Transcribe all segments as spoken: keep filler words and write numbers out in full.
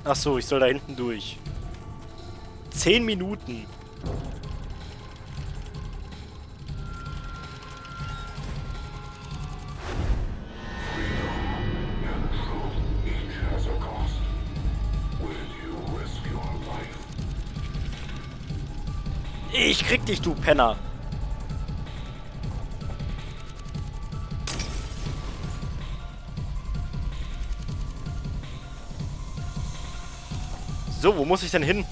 Ach so, ich soll da hinten durch. Zehn Minuten. Ich krieg dich, du Penner. So, wo muss ich denn hin?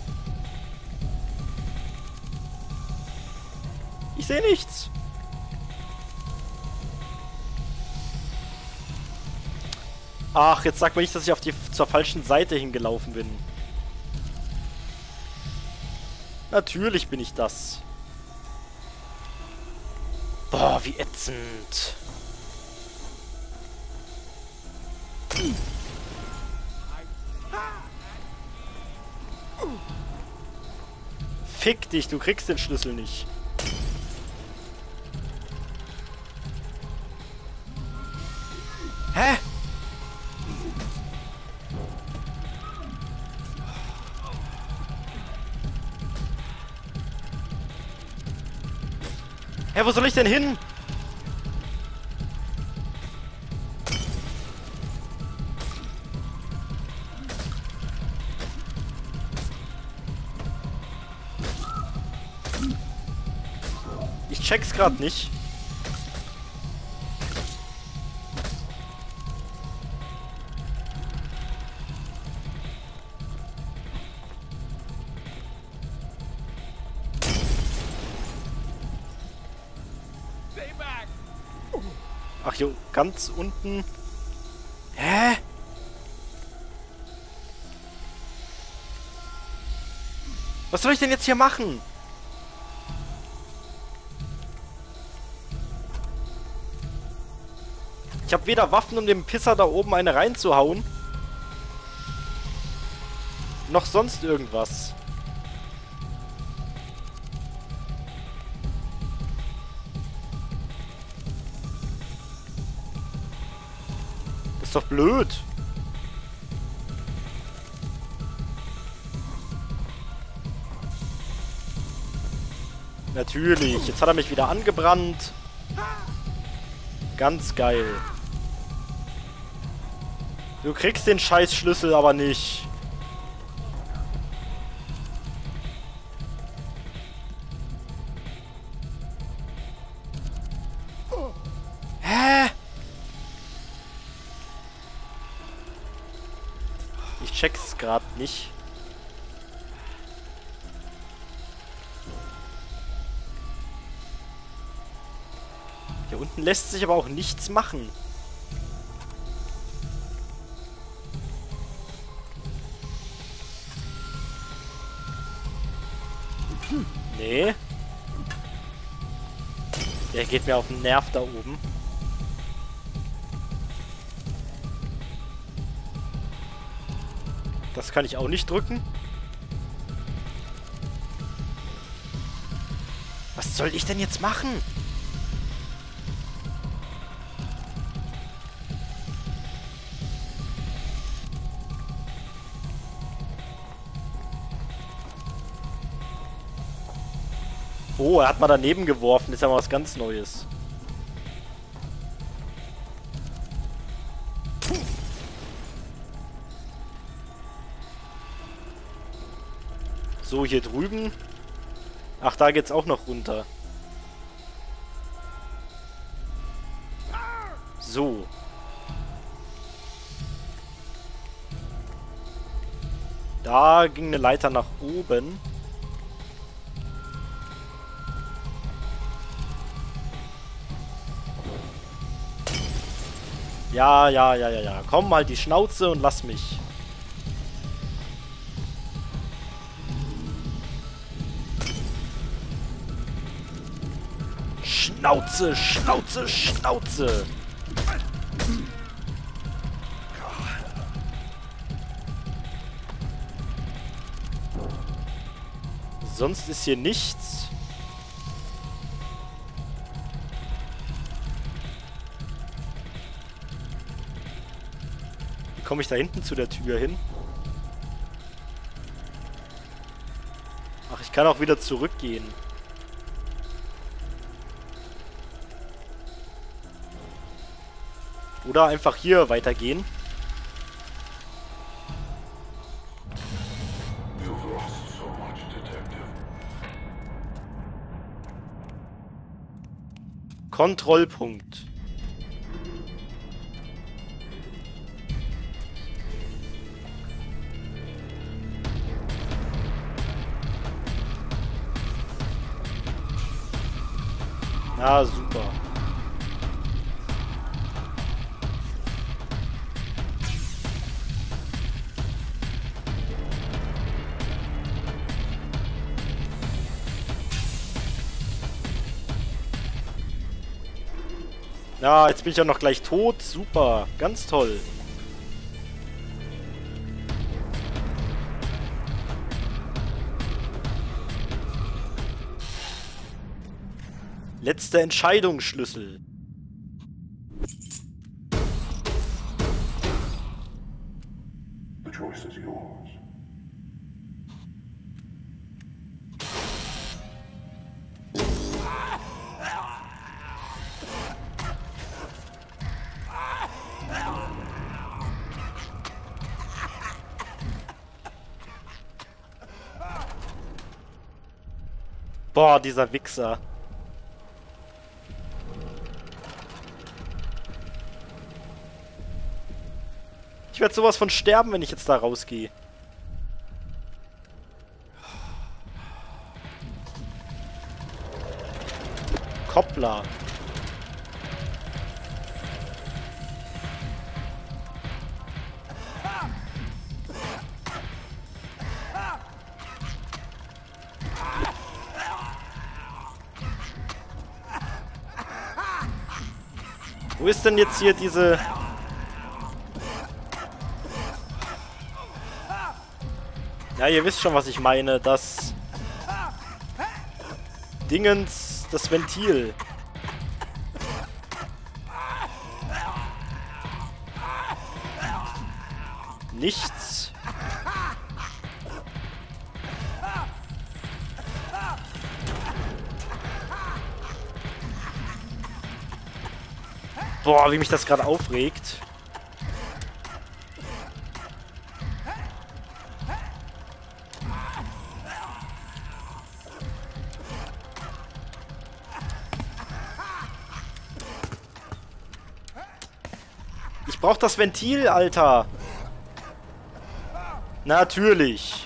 Ich sehe nichts. Ach, jetzt sag mir nicht, dass ich auf die zur falschen Seite hingelaufen bin. Natürlich bin ich das. Boah, wie ätzend. Fick dich, du kriegst den Schlüssel nicht. Hä? Hä, wo soll ich denn hin? Ich check's grad nicht. Ach jo, ganz unten. Hä? Was soll ich denn jetzt hier machen? Ich habe weder Waffen, um dem Pisser da oben eine reinzuhauen, noch sonst irgendwas. Das ist doch blöd. Natürlich. Jetzt hat er mich wieder angebrannt. Ganz geil. Du kriegst den scheiß Schlüssel aber nicht. Hä? Ich check's grad nicht. Hier unten lässt sich aber auch nichts machen. Nee. Der geht mir auf den Nerv da oben. Das kann ich auch nicht drücken. Was soll ich denn jetzt machen? Oh, er hat mal daneben geworfen. Das ist ja mal was ganz Neues. So, hier drüben. Ach, da geht's auch noch runter. So. Da ging eine Leiter nach oben. Ja, ja, ja, ja, ja. Komm mal die Schnauze und lass mich. Schnauze, Schnauze, Schnauze. Sonst ist hier nichts. Wie komme ich da hinten zu der Tür hin? kann auch wieder zurückgehen. Oder einfach hier weitergehen. Kontrollpunkt. Ah, super. Ja, jetzt bin ich ja noch gleich tot. Super, ganz toll. Letzter Entscheidungsschlüssel. The choice is yours. Boah, dieser Wichser. Ich werde sowas von sterben, wenn ich jetzt da rausgehe. Koppler. Wo ist denn jetzt hier diese... Ja, ihr wisst schon, was ich meine. Das... Dingens... Das Ventil. Nichts. Boah, wie mich das gerade aufregt. Ich brauch das Ventil, Alter. Natürlich.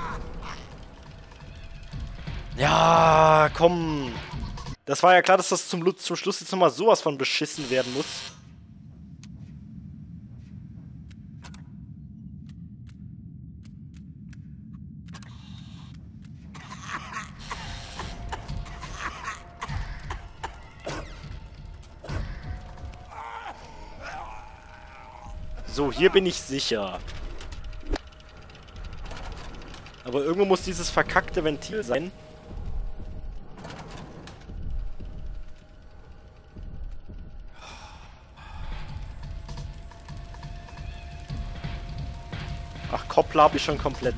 Ja, komm. Das war ja klar, dass das zum, zum Schluss jetzt nochmal sowas von beschissen werden muss. So, hier bin ich sicher. Aber irgendwo muss dieses verkackte Ventil sein. Ach, Koppler habe ich schon komplett.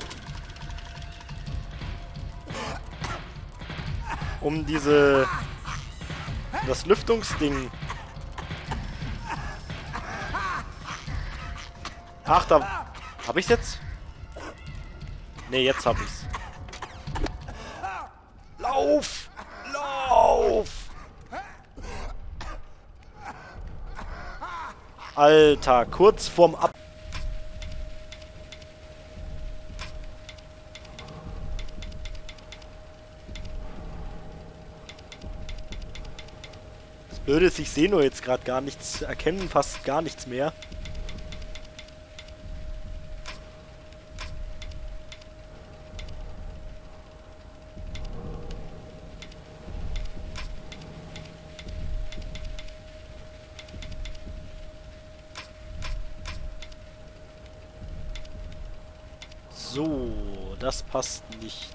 Um diese... das Lüftungsding... Ach, da... Hab ich's jetzt? Ne, jetzt hab ich's. Lauf! Lauf! Alter, kurz vorm Ab... Das Blöde ist, ich sehe nur jetzt gerade gar nichts, erkennen fast gar nichts mehr. So, das passt nicht.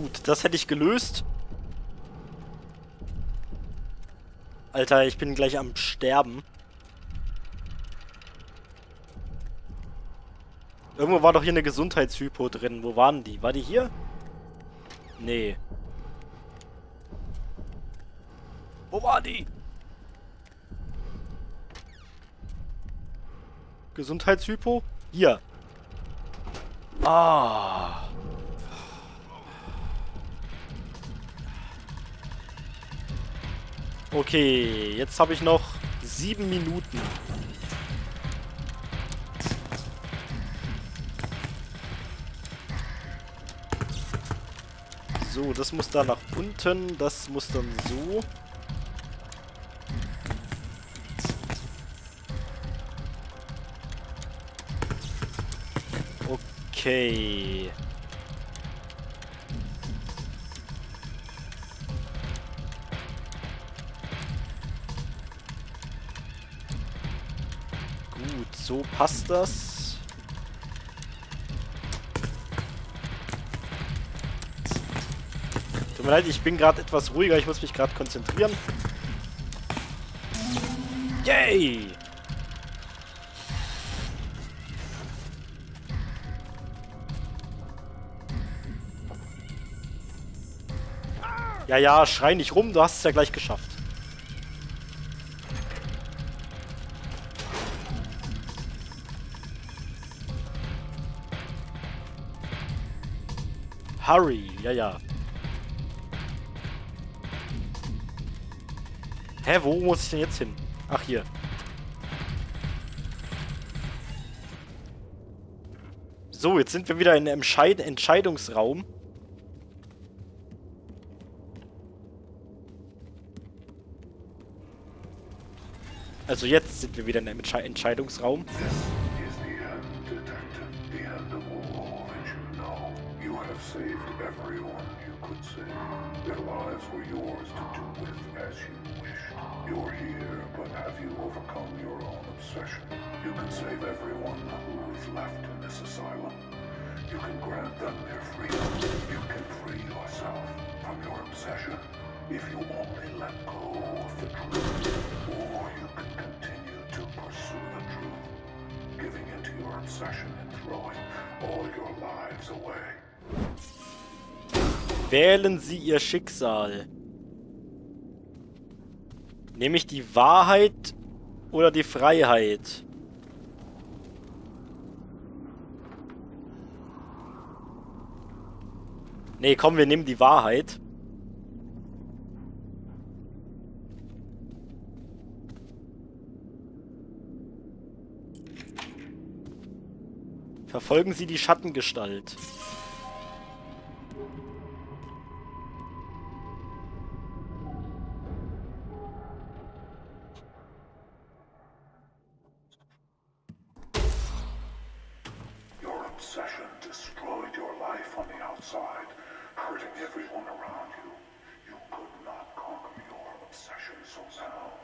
Gut, das hätte ich gelöst. Alter, ich bin gleich am Sterben. Irgendwo war doch hier eine Gesundheitshypo drin. Wo waren die? War die hier? Nee. Wo war die? Gesundheitshypo? Hier. Ah. Okay, jetzt habe ich noch sieben Minuten. So, das muss da nach unten, das muss dann so. Okay. Gut, so passt das. Tut mir leid, ich bin gerade etwas ruhiger, ich muss mich gerade konzentrieren. Yay! Ja, ja, schrei nicht rum, du hast es ja gleich geschafft. Hurry, ja, ja. Hä, wo muss ich denn jetzt hin? Ach, hier. So, jetzt sind wir wieder in einem Entscheid- Entscheidungsraum. Also jetzt sind wir wieder in einem Entsche Entscheidungsraum. If you only let go of the truth, or you can continue to pursue the truth, giving into your obsession and throwing all your lives away. Wählen Sie Ihr Schicksal. Nehme ich die Wahrheit oder die Freiheit? Nee, komm, wir nehmen die Wahrheit. Verfolgen Sie die Schattengestalt. Your obsession destroyed your life on the outside, hurting everyone around you. You could not conquer your obsession, so now